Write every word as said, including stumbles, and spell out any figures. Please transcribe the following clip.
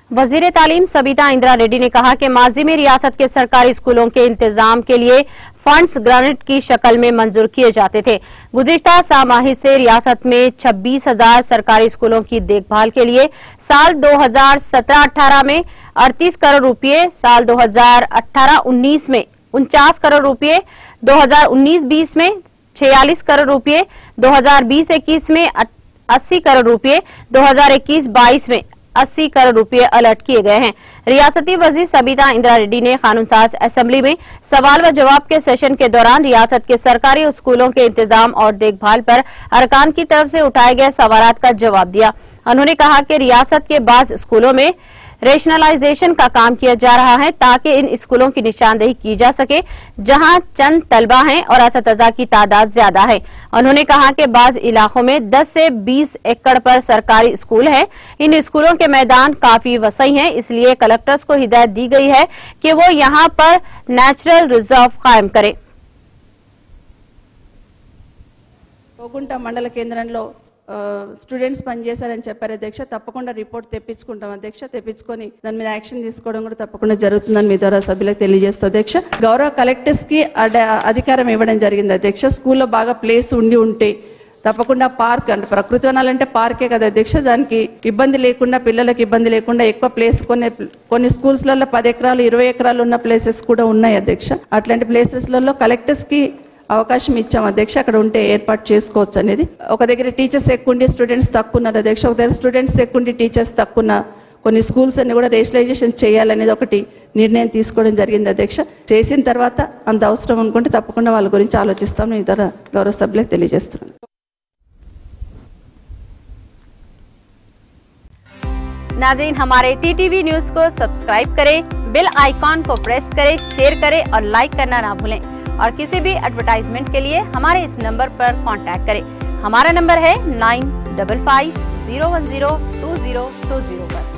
वजीर तालीम सबीता इंदिरा रेड्डी ने कहा कि माजी में रियासत के सरकारी स्कूलों के इंतजाम के लिए फंड्स ग्रांट की शक्ल में मंजूर किए जाते थे। गुज़िश्ता सामाही से रियासत में छब्बीस हजार सरकारी स्कूलों की देखभाल के लिए साल दो हजार सत्रह अठारह में अड़तीस करोड़ रुपए, साल दो हजार अठारह उन्नीस में उनचास करोड़ रुपए, दो हजार उन्नीस बीस में छियालीस करोड़ रुपए, दो हजार बीस इक्कीस में अस्सी करोड़ रुपए, दो हजार इक्कीस बाईस में अस्सी करोड़ रुपए अलर्ट किए गए हैं। रियासती वजीर सबीता इंदिरा रेड्डी ने कानून साज असेंबली में सवाल व जवाब के सेशन के दौरान रियासत के सरकारी स्कूलों के इंतजाम और देखभाल पर अरकान की तरफ से उठाए गए सवालात का जवाब दिया। उन्होंने कहा कि रियासत के बाज़ स्कूलों में रेशनलाइजेशन का काम किया जा रहा है ताकि इन स्कूलों की निशानदेही की जा सके जहां चंद तलबा हैं और असतज़ा की तादाद ज्यादा है। उन्होंने कहा कि बाज़ इलाकों में दस से बीस एकड़ पर सरकारी स्कूल है। इन स्कूलों के मैदान काफी वसी हैं, इसलिए कलेक्टर्स को हिदायत दी गई है कि वो यहां पर नेचुरल रिजर्व कायम करें। పోగుంట మండల కేంద్రంలో స్టూడెంట్స్ పనిచేశారని చెప్పారు అధ్యక్ష. తప్పకుండా రిపోర్ట్ తెప్పించుకుంటాం అధ్యక్ష. తెప్పించుకొని దాని మీద యాక్షన్ తీసుకోవడం కూడా తప్పకుండా జరుగుతుందని మీ ద్వారా సభ్యులకు తెలియజేస్తా అధ్యక్ష. గౌరవ కలెక్టర్స్ కి అధికారం ఇవ్వడం జరిగింది అధ్యక్ష. స్కూల్లో బాగా ప్లేస్ ఉండి ఉంటే తప్పకుండా పార్క్ అంటే ప్రకృతి వనాలంటే పార్కే కదా అధ్యక్ష. దానికి ఇబ్బంది లేకుండా, పిల్లలకు ఇబ్బంది లేకుండా ఎక్కువ ప్లేస్ కొన్ని కొన్ని స్కూల్స్లలో పది ఎకరాలు ఇరవై ఎకరాలు ఉన్న ప్లేసెస్ కూడా ఉన్నాయి అధ్యక్ష. అట్లాంటి ప్లేసెస్లలో కలెక్టర్స్ కి అవకాశం ఇచ్చాం అధ్యక్ష. అక్కడ ఉంటే ఏర్పాటు చేసుకోవచ్చు అనేది. ఒక దగ్గర టీచర్స్ ఎక్కువ ఉండి స్టూడెంట్స్ తక్కువ ఉన్నారు అధ్యక్ష. ఒక దగ్గర స్టూడెంట్స్ ఎక్కువ ఉండి టీచర్స్ తక్కువ ఉన్న కొన్ని స్కూల్స్ అన్ని కూడా రేషనలైజేషన్ చేయాలనేది ఒకటి నిర్ణయం తీసుకోవడం జరిగింది అధ్యక్ష. చేసిన తర్వాత అంత అవసరం అనుకుంటే తప్పకుండా వాళ్ళ గురించి ఆలోచిస్తాం. నేను ఇతర గౌరవ సభ్యులకు తెలియజేస్తున్నాను. नाज़रीन, हमारे टीटीवी न्यूज को सब्सक्राइब करें, बेल आइकॉन को प्रेस करें, शेयर करें और लाइक करना ना भूलें। और किसी भी एडवर्टाइजमेंट के लिए हमारे इस नंबर पर कांटेक्ट करें। हमारा नंबर है nine double five zero one zero two zero two zero पर।